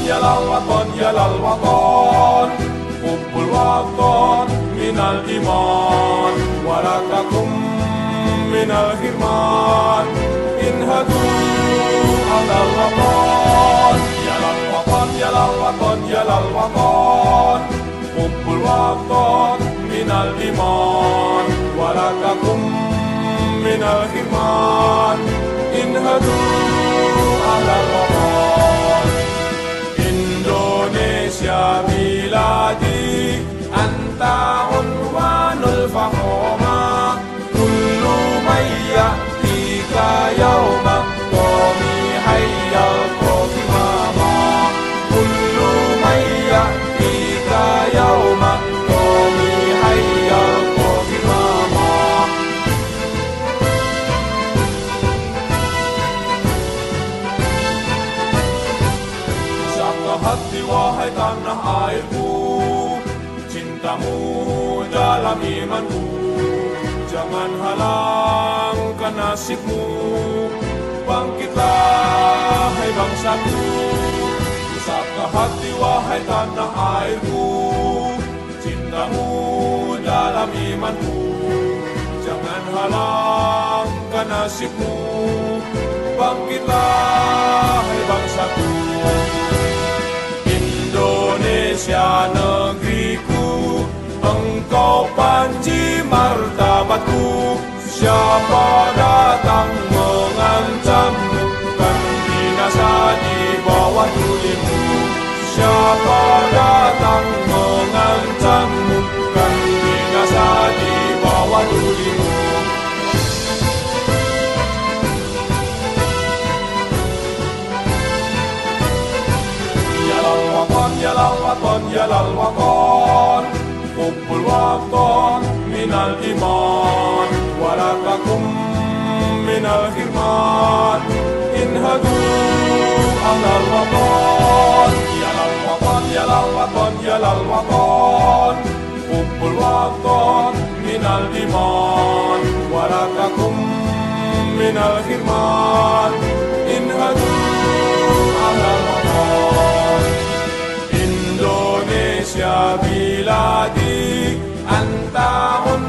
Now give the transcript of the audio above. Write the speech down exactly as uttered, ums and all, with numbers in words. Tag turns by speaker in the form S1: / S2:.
S1: يا للوطن يا للوطن حب الوطن من الإيمان ولا تكن من الحرمان انهضوا على الوطن يا للوطن يا للوطن يا للوطن حب الوطن من الإيمان ولا تكن من الحرمان انهضوا على الوطن Indonesia بلادي أنت عنوان الفخامة كل من يأتيك يوم قومي حي القومامة كل من يأتيك يوم قومي حي القومامة Satu hati wahai tanah airku, cintamu dalam imanku, jangan halangkan nasibmu, bangkitlah hai bangsaku. Satu hati wahai tanah airku, cintamu dalam imanku, jangan halangkan nasibmu, bangkitlah hai bangsaku. Indonesia negeriku, engkau panji martabatku. Siapa datang mengancammu, kan binasa di bawah tulimu. Siapa datang mengancammu, kan binasa di bawah tulimu. يا للوطن يا للوطن حب الوطن من الإيمان ولا تكن من الحرمان انهضوا على الوطن يا للوطن يا للوطن يا للوطن حب الوطن من الإيمان ولا تكن من الحرمان انهضوا على الوطن Indonesia بلادي أنت